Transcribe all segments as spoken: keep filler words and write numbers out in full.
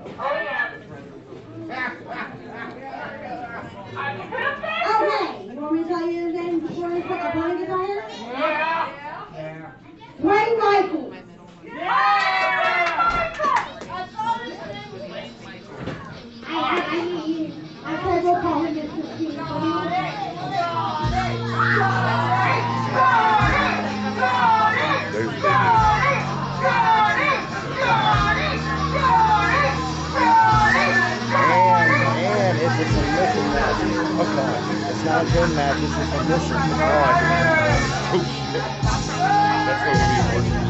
Okay, you want me to tell you his name before we put the blanket on him? Yeah. Duane Michael. Yeah! I, I, I, I said we'll call him Mister Steve. It's a submission match. Okay. It's not a good match, it's a submission. Oh, oh shit. That's going to be important.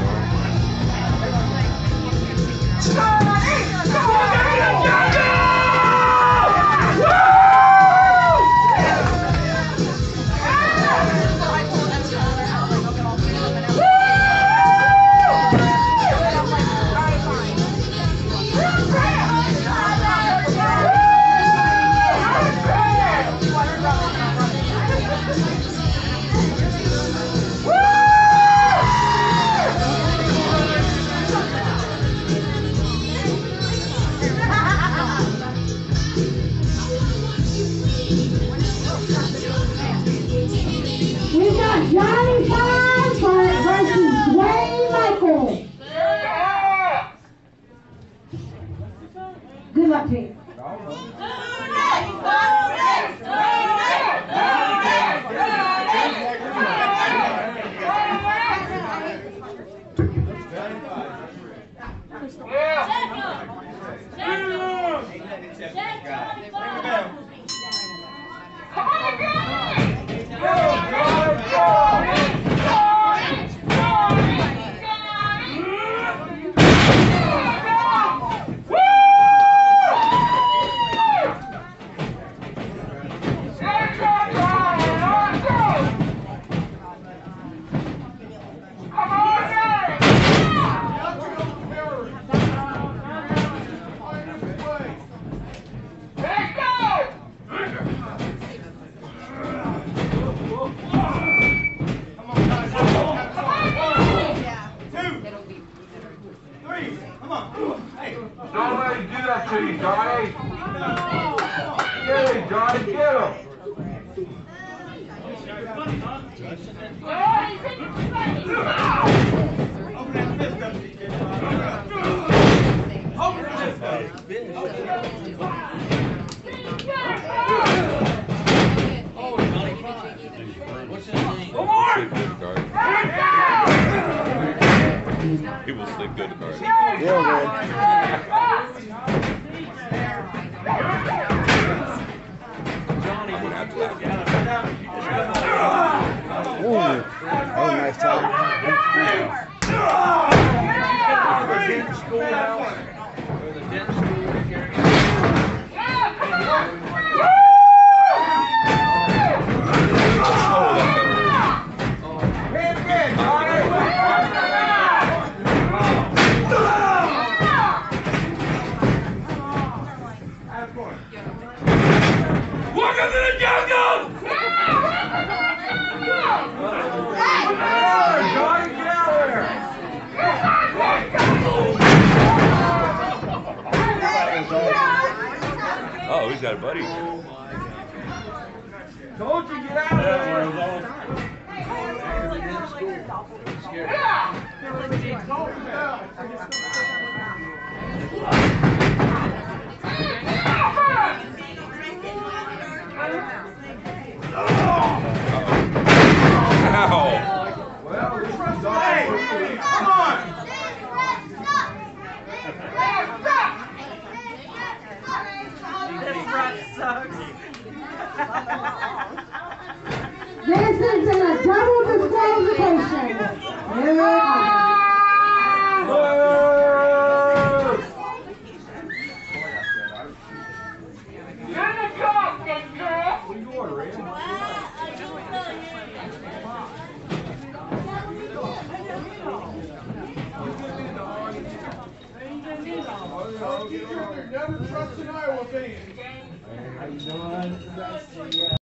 We've got Johnny Pond versus Duane Michael. Good luck to you. Don't let him do that to you, Johnny. Get him, Johnny, get him. People sleep good at night. Real good. Ooh, that was a nice time. Welcome to the jungle! Johnny, get out of here! Oh, he's got a buddy. Told you, get out of This is in a double disqualification. Never trust an Iowa fan. How you doing?